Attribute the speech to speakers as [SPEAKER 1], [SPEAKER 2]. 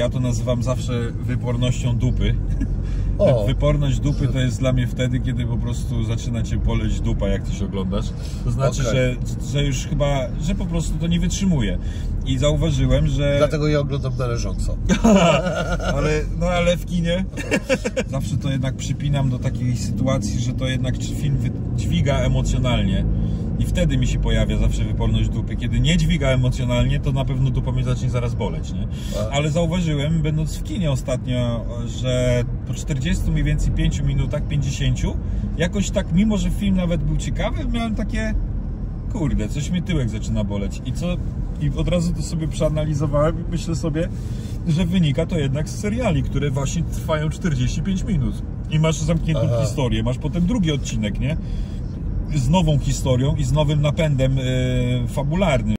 [SPEAKER 1] Ja to nazywam zawsze wypornością dupy. Wyporność dupy to jest dla mnie wtedy, kiedy po prostu zaczyna cię boleć dupa, jak ty się oglądasz. To znaczy, że już chyba, że po prostu to nie wytrzymuje. I zauważyłem, że...
[SPEAKER 2] Dlatego ja oglądam na leżąco.
[SPEAKER 1] ale w kinie zawsze to jednak przypinam do takiej sytuacji, że to jednak film dźwiga emocjonalnie. I wtedy mi się pojawia zawsze wyporność dupy. Kiedy nie dźwiga emocjonalnie, to na pewno dupa mnie zacznie zaraz boleć, nie? Ale zauważyłem, będąc w kinie ostatnio, że po 40 mniej więcej 5 minutach, 50, jakoś tak, mimo że film nawet był ciekawy, miałem takie, kurde, coś mnie tyłek zaczyna boleć. I od razu to sobie przeanalizowałem i myślę sobie, że wynika to jednak z seriali, które właśnie trwają 45 minut. I masz zamkniętą historię, masz potem drugi odcinek, nie? Z nową historią i z nowym napędem fabularnym.